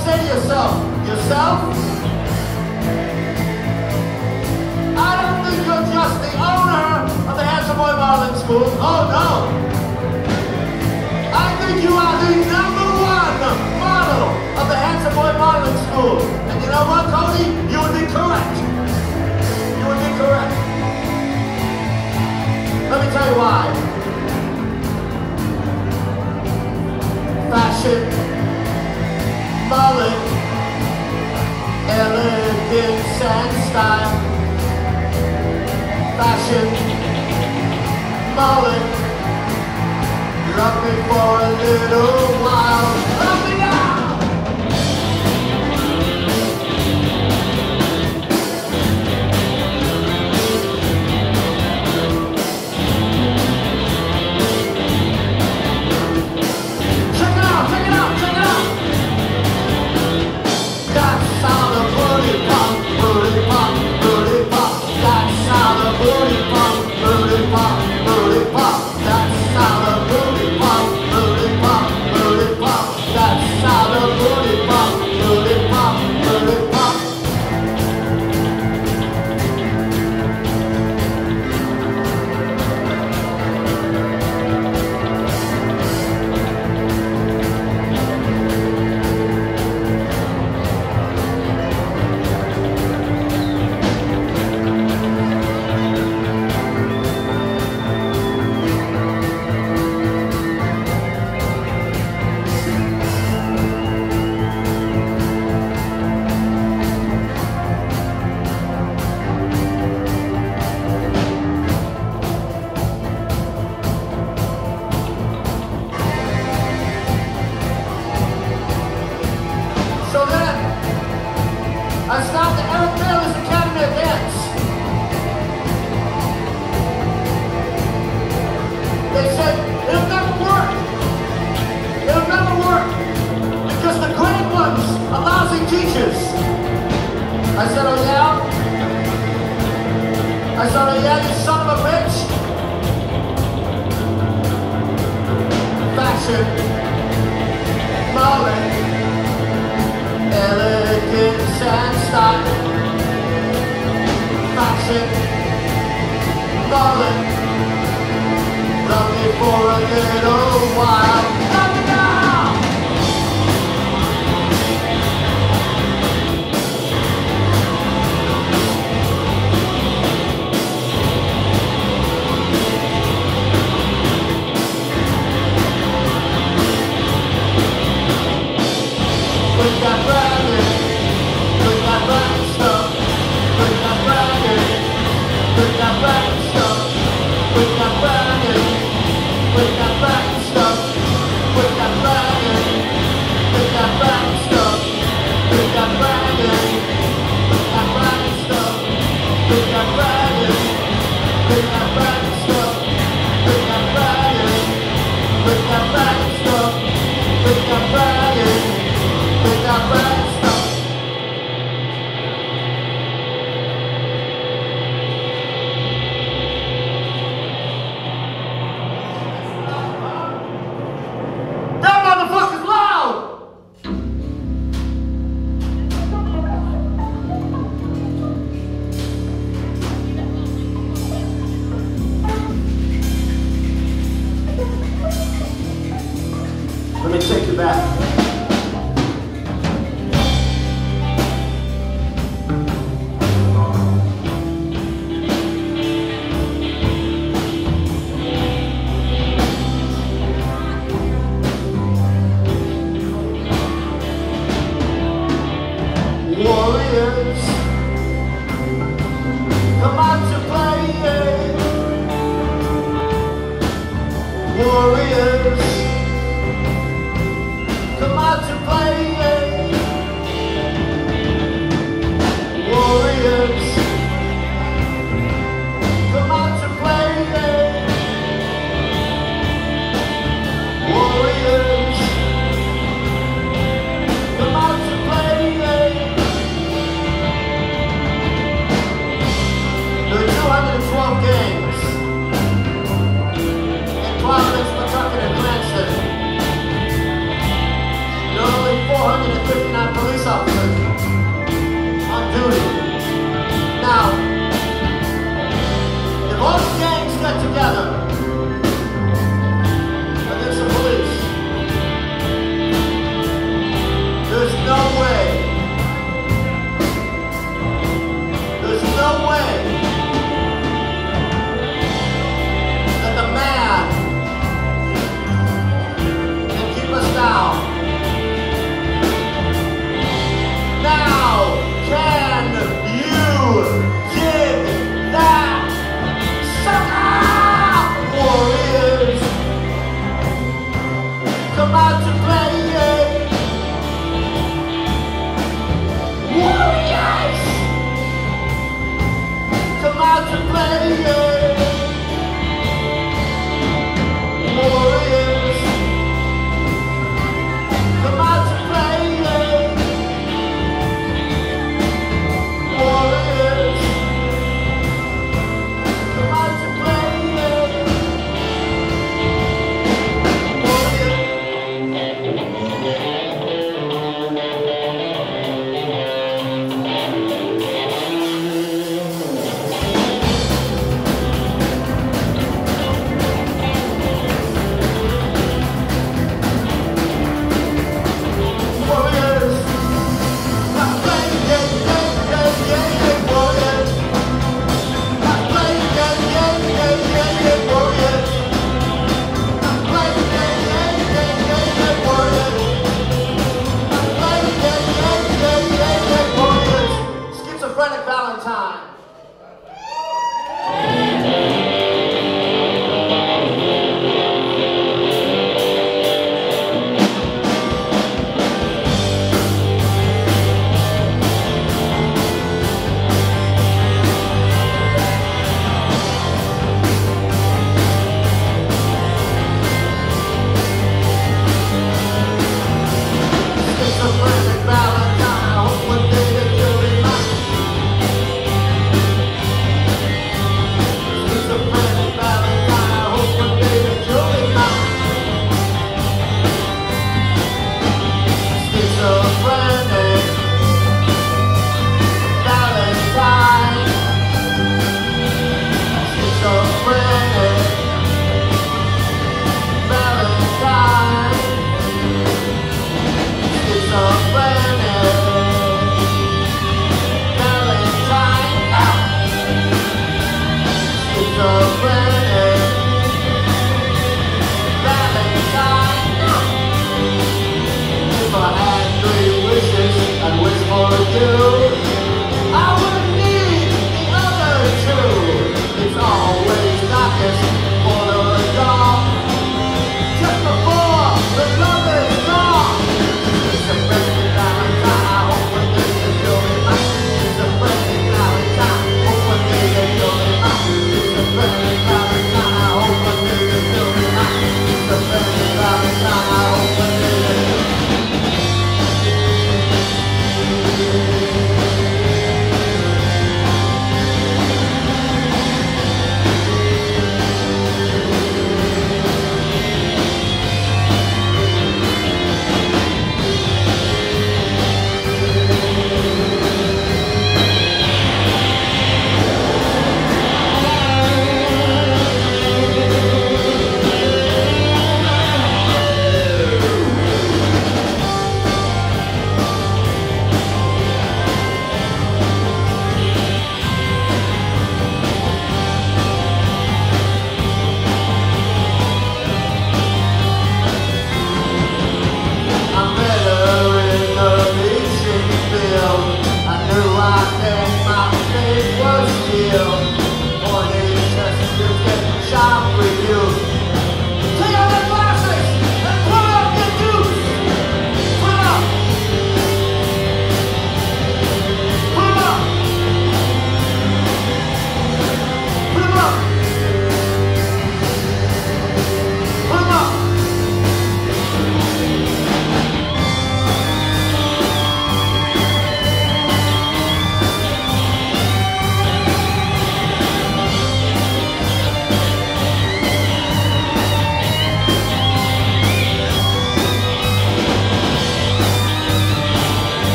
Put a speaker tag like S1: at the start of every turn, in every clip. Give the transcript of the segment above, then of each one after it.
S1: say to yourself, I don't think you're just the owner of the Handsome Boy Modeling School. Oh no. I think you are the #1 model of the Handsome Boy Modeling School. And you know what, Cody? You would be correct. You would be correct. Let me tell you why. Fashion, mullet, elegance and style. Fashion, mullet, love me for a little while. Love me now! I stopped at Eric Bailey's Academy of Dance. They said, it'll never work. It'll never work. Because the great ones are lousy teachers. I said, oh yeah? I said, oh yeah, you son of a bitch? Fashion, mullet, elegance and style. Fashion, mullet, love me for a little while. Love me now! With that bragging, with that bragging stuff, with that bragging, with that bragging stuff, with that bragging, with that bragging stuff, with that bragging, with that bragging stuff, with that bragging, with that bragging stuff, with that bragging, with that bragging stuff, with that bragging, with that bragging stuff, with that bragging. With that bragging stuff. That motherfucker's loud! Let me take you back. Warriors, come out to play. Warriors, come out to play. Warriors, come out to play. Warriors, come out to play. There are 212 games in Providence, Pawtucket, and Clancy.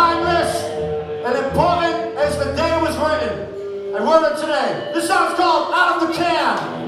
S1: timeless and important as the day it was written. I wrote it today. This song's called Out of the Can.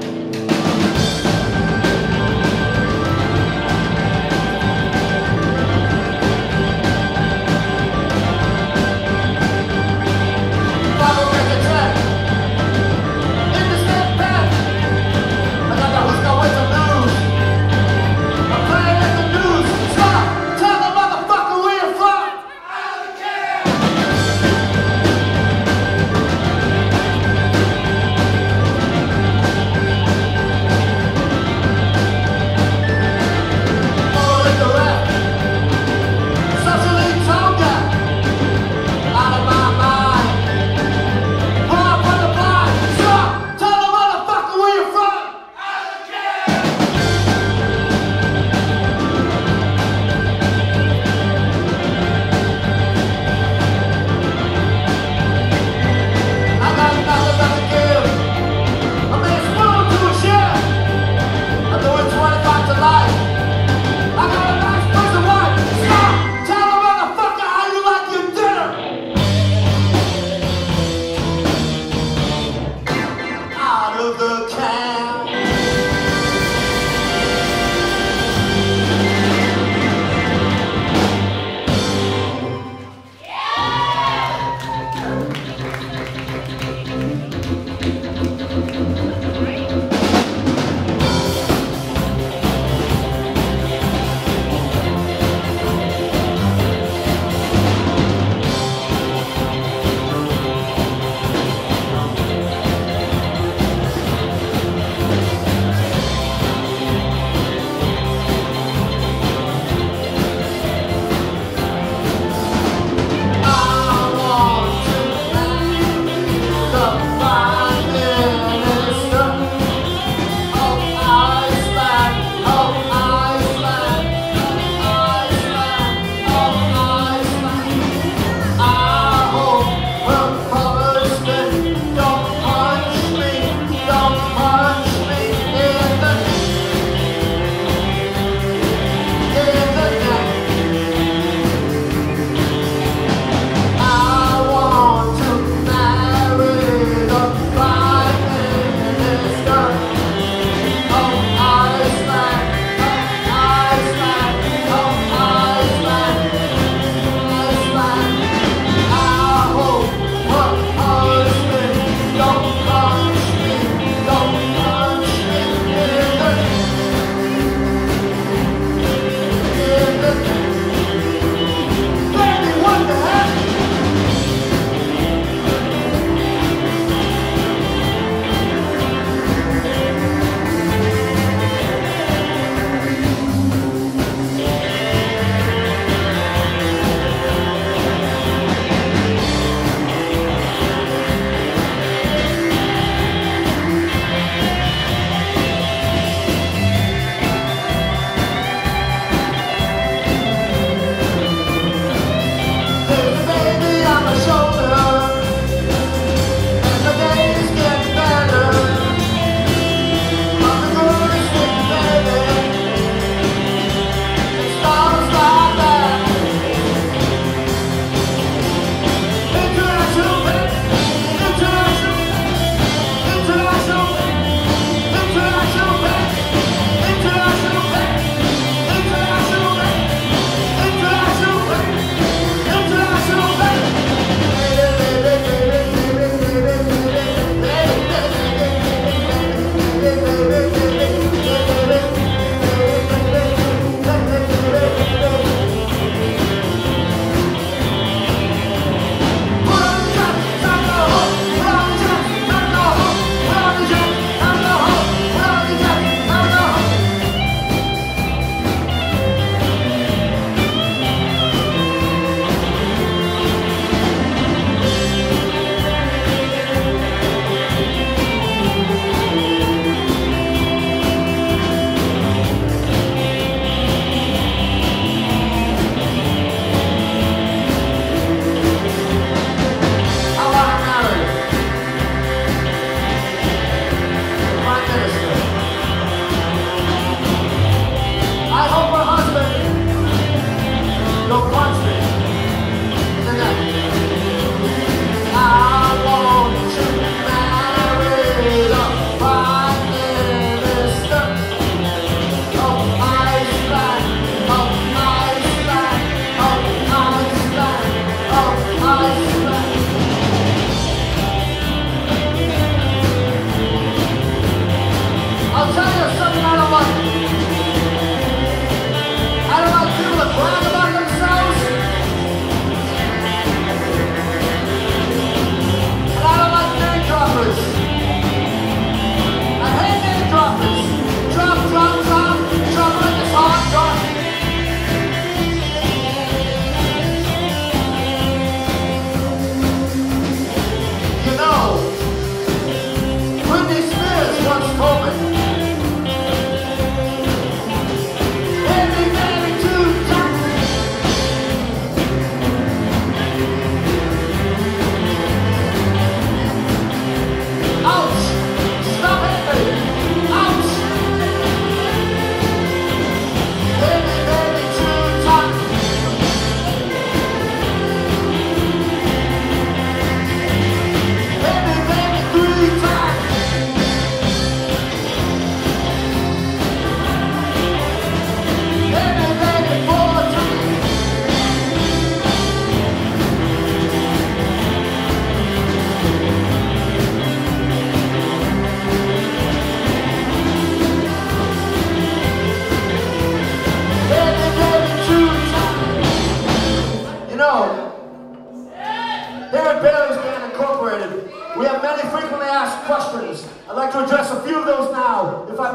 S1: Eric Bailey's Band Incorporated. We have many frequently asked questions. I'd like to address a few of those now, if I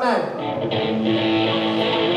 S1: may.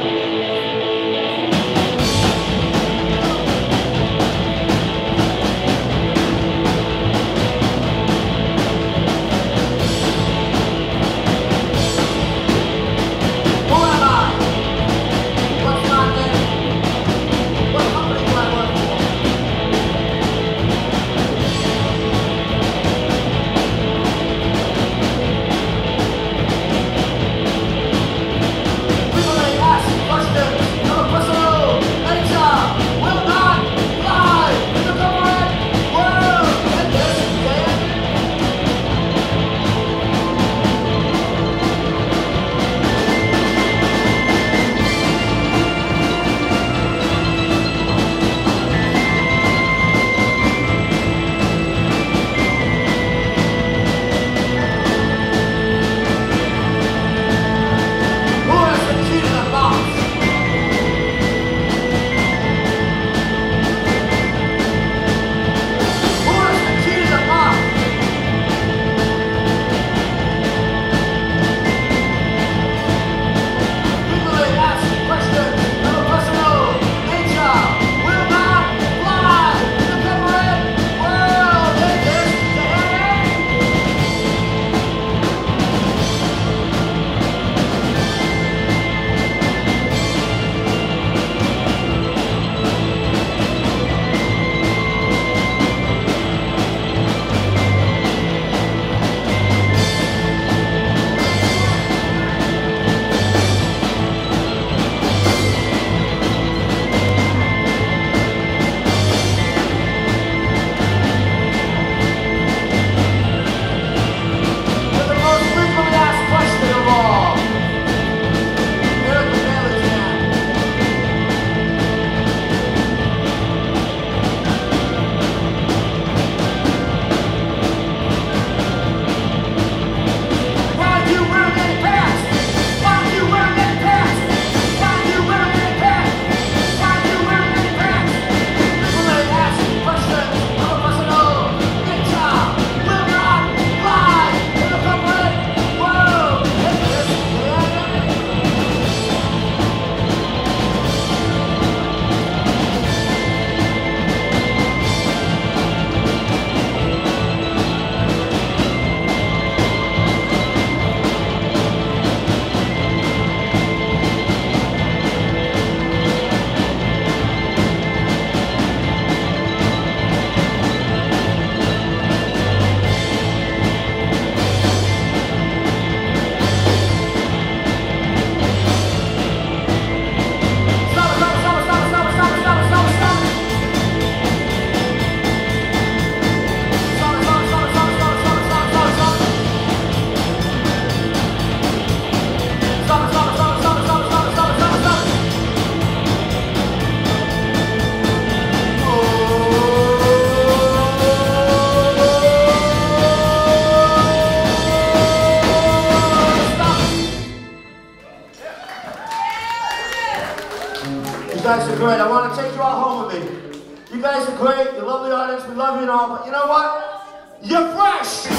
S1: You guys are great. I want to take you all home with me. You guys are great. You're a lovely audience. We love you and all. But you know what? You're fresh.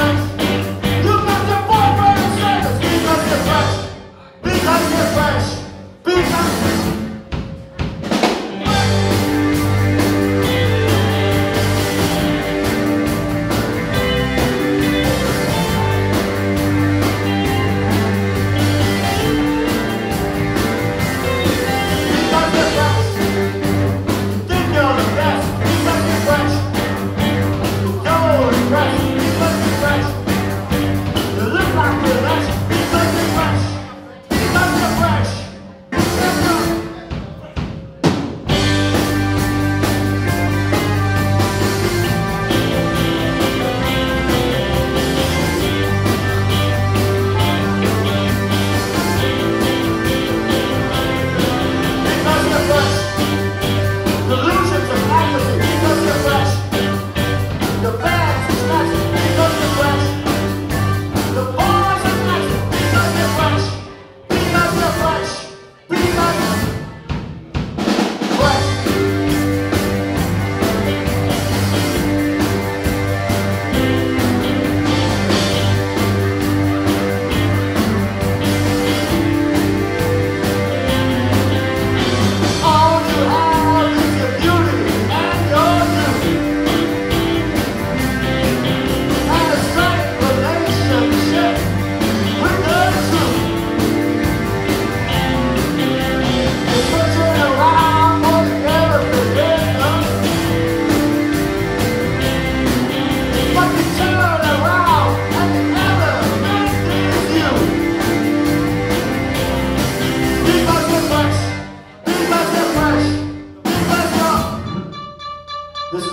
S1: Because you're fresh.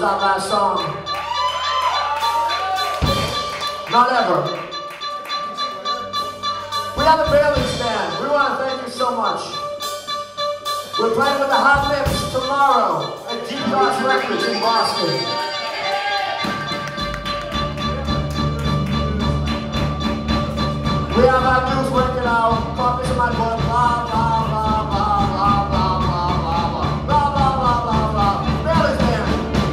S1: our last song. Not ever. We have a Bailey's Band. We want to thank you so much. We're playing with the Hot Lips tomorrow at Deep Thoughts Records in Boston. We have our news working out, copies of my book, blah, blah, blah, blah, blah, blah, blah, blah, blah, blah, blah, blah, blah, blah. Bailey's Band.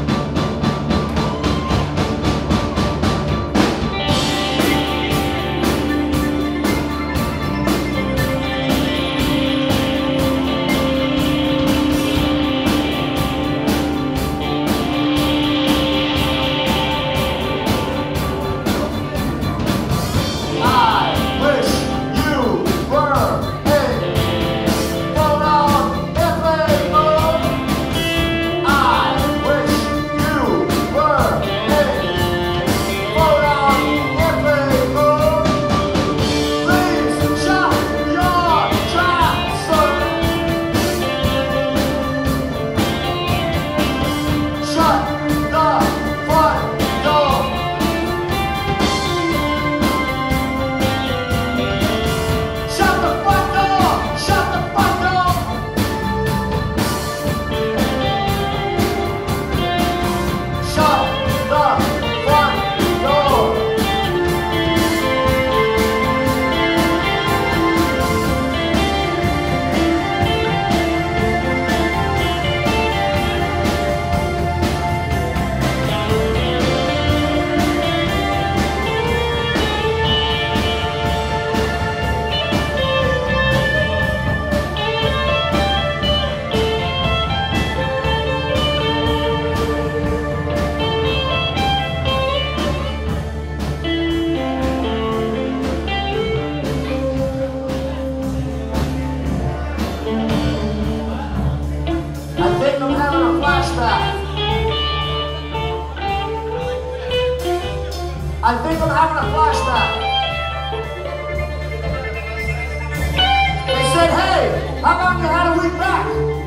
S1: I think I'm having a flashback. They said, hey, how about you had a week back?